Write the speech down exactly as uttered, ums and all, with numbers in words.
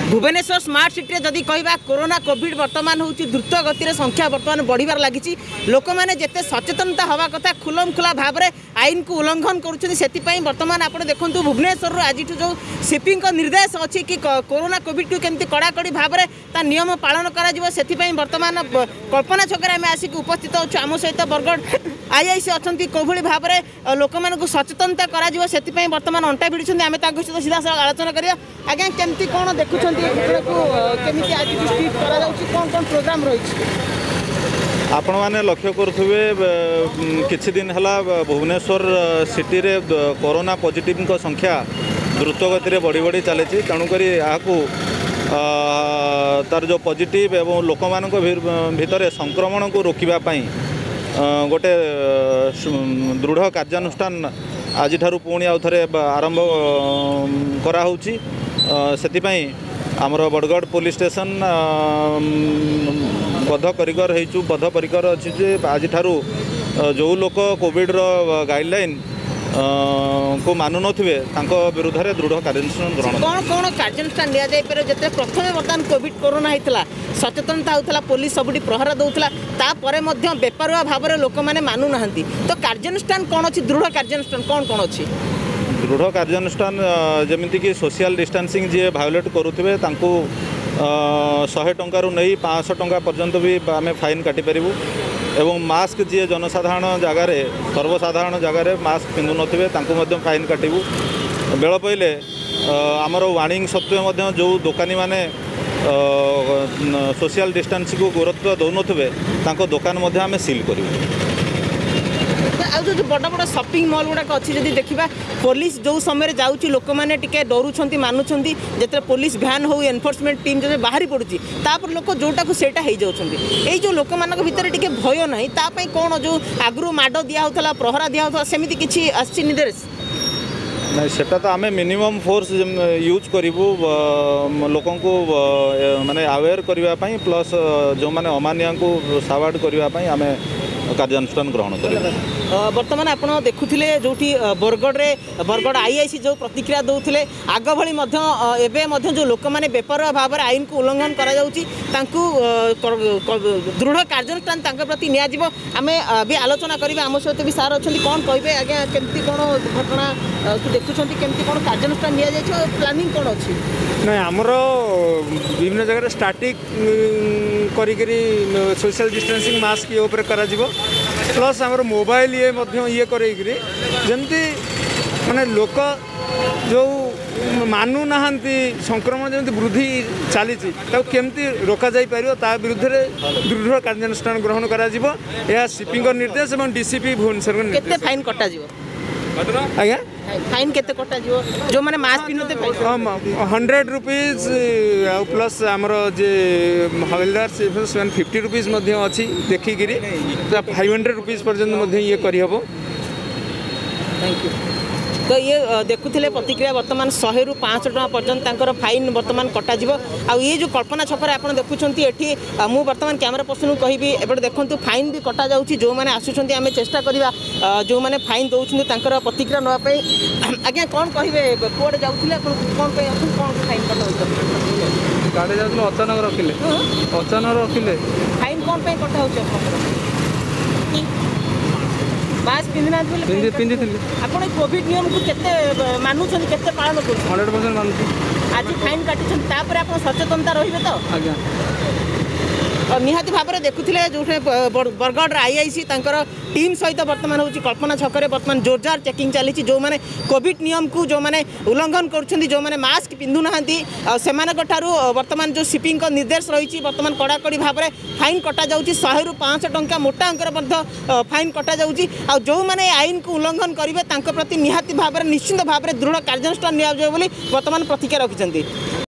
Bhubaneswar smart city जदि कहवा corona Covid बर्तमान हूँ द्रुत गति संख्या बर्तमान बढ़िबार लगी लोक मैंने जिते सचेतनता हवा कथा खुलम खुला भाव में आईन को उल्लंघन कर बर्तमान आप देखो भुवनेश्वर आज जो सीपी निर्देश अच्छी कि कोरोना कोविड केमती कड़ाकड़ी भाव में नियम पालन कर बर्तमान कल्पना छक आम आसिक उपस्थित आम सहित बरगढ़ आईआईसी अच्छा कौभली भाव में लोक मानक सचेतनता कर बर्तमान अंटा भिड़ी आम सहित सीधा साल आलोचना करिया आज्ञा केमती कौन देखुं केमिति आज स्ट्रीट करा कौन कौन प्रोग्राम रही आपण मैंने लक्ष्य करुवे किछि दिन हला भुवनेश्वर सिटी रे कोरोना पॉजिटिव को संख्या द्रुत गति बढ़ी बढ़ी चली तेणुक तार जो पॉजिटिव एवं लोक मान भितर संक्रमण को रोकवाई गोटे दृढ़ कार्यानुष्ठान आज पुणी आउ थे आरंभ कराऊँगी से आमर बरगढ़ पुलिस स्टेशन बद्ध परिकर हो बद्ध परिकर अच्छी जे आज जो लोक कोविड रो गाइडलाइन को मानु नथिबे तांको विरुद्ध रे दृढ़ कार्यानुष्ठान ग्रहण कौन कौन कार्यानुष्ठान लिया जाय पर जते प्रथम बर्तमान कोविड कोरोना होता सचेतनता होता पुलिस सबुठी प्रहरा दौला तापर बेपारुआ भाव में लोक मैंने मानु ना तो कार्यानुष्ठान कौन अच्छी दृढ़ कार्यानुष्ठान कौन कौन अच्छी दृढ़ कार्यानुष्ठान जमीती कि सोशल डिस्टेंसिंग जी भायोलेट करुवे शहे टंकार नहीं पाँच टंका पर्यंत भी आम फाइन काटी पारू एवं मास्क जी जनसाधारण जगार सर्वसाधारण जगार मास्क पिंधु नथिबे तांको मध्य फाइन काटबू बेल पइले आमर वार्निंग सत्वे जो दोकानी माने सोशल डिस्टेंसिंग को गुरुत्व दौन तांको दोकान आम सील करूँ जो बड़ बड़ शॉपिंग मॉल गुड़ाक अच्छी जब देखा पुलिस जो समय जाऊँगी लोक मैंने टे डरुंच मानुंट जो पुलिस भ्यान हो एनफोर्समेंट टीम जो बाहरी पड़ुची तापर लोक जोटा को सेटा हो जाऊँगी जो लोक मान भितर टे भय ना तापाई कौन जो आगु माड़ दिया प्रहरा दिया सेमती किसी आसी निर्देश नहीं सेटा तो आम मिनिमम फोर्स यूज करूँ लोक माने अवेयर करने प्लस जो मैंने अमानिया को सावार्ड करने आम कार्यानुष्ठान ग्रहण कर बर्तमान आप देखुले जो बरगढ़ रे बरगढ़ आईआईसी जो प्रतिक्रिया दौले आग भली जो लोक मैंने बेपारुआ भाव में आईन को उल्लंघन करा दृढ़ कार्यानुष्ठान प्रति निम भी आलोचना करेंगे आम सहित भी सार अच्छा कौन कहे आज्ञा केमती कौन घटना देखुं केमती कौन कार्यानुष्ठान नि प्लानिंग कौन अच्छी ना आमर विभिन्न जगह स्टाटिक करी सोशल डिस्टेंसिंग मास्क ये करा प्लस आमर मोबाइल ये ये करेगी जमती माने लोक जो मानु ना संक्रमण जमी वृद्धि चली केमती रोका जाई पारिबो ता विरुद्ध रे दृढ़ कार्यानुष्ठान ग्रहण करा जिवो या सीपी निर्देश और डीसीपी भुवनेश्वर केते फाइन कटा जिवो आज्ञा फाइन केते कटा जिवो जो माने मास्क पिनते हंड्रेड रुपीज प्लस आमर जे हविलदार से फिफ्टी रुपीज अच्छी देखिकी फाइव हंड्रेड रुपीज पर्यंत ये करहब थैंक यू तो ये देखुले प्रतिक्रिया बर्तमान शहे रु पाँच टका पर्यंत फाइन बर्तमान कटाଯିव आ ये जो कल्पना छकरे आप देखुं ये मुझे बर्तमान कैमरा पर्सन को कहि एबे देखूँ फाइन भी कटा जाऊँगी जो मैंने आसुँच आम चेष्टा करवा जो मैंने फाइन दौरान तर प्रतिक्रिया नापी आज्ञा कौन कहे कौड़े जाऊँगे कौन कौन फाइन कटा गाड़ी जाऊँ अचानक रखिले अचानक रखिले फाइन कौन कटा हो मास्क पिंधि ना पिंधि आपण कोविड नियम को केते मानुछन केते पालन कर हंड्रेड परसेंट मानुछ आज फाइन काटिछन तापर आपण सचेतनता रहिबे तो आज्ञा निहाती भाव में देखुले जो बरगढ़ आईआईसी टीम सहित बर्तमान हूँ कल्पना छकरे बर्तमान जोरजार चेकिंग चली जो मैंने कोविड नियम को जो मैंने उल्लंघन कर जो मैंने मास्क पिंधु ना से बर्तमान जो सीपी निर्देश रही बर्तमान कड़ाकड़ी भाव में फाइन कटा जाऊँगी शहे रु पाँच टंका मोटा अंकर फाइन कटा जाऊँगी आ जो मैंने आईन को उल्लंघन करेंगे प्रति निहाती भाव में निश्चित भाव में दृढ़ कार्यानुष्ठान नि बर्तमान प्रतिक्रिया रखिंट।